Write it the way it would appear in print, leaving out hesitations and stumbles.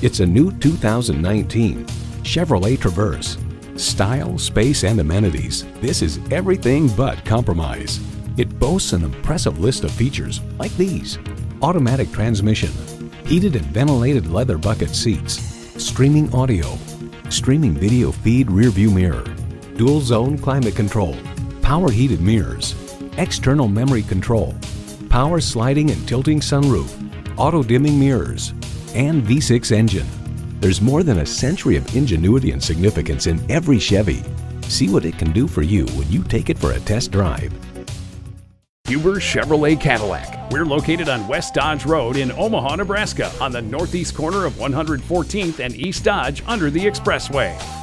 It's a new 2019 Chevrolet Traverse. Style, space, and amenities. This is everything but compromise. It boasts an impressive list of features like these: automatic transmission, heated and ventilated leather bucket seats, streaming audio, streaming video feed rear view mirror, dual zone climate control, power heated mirrors, external memory control, power sliding and tilting sunroof, auto dimming mirrors, and V6 engine. There's more than a century of ingenuity and significance in every Chevy. See what it can do for you when you take it for a test drive. Youa Chevrolet Cadillac. We're located on West Dodge Road in Omaha, Nebraska, on the northeast corner of 114th and East Dodge under the expressway.